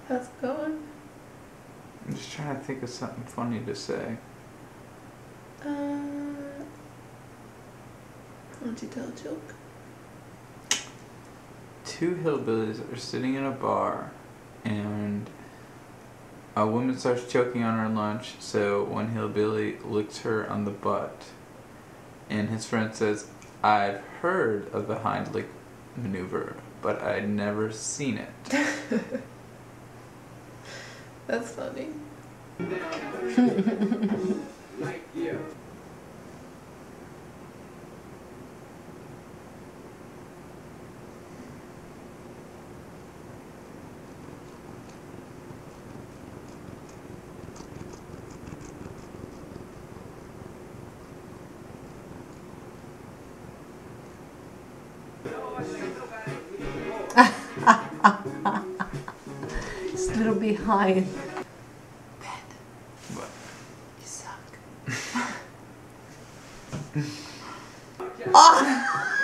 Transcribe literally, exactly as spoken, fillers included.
How's it going? I'm just trying to think of something funny to say. Uh, why don't you tell a joke? Two hillbillies are sitting in a bar, and a woman starts choking on her lunch, so one hillbilly licks her on the butt. And his friend says, "I've heard of the Heimlich maneuver, but I'd never seen it." That's funny. It's a little behind. Ben, What? you suck. Oh!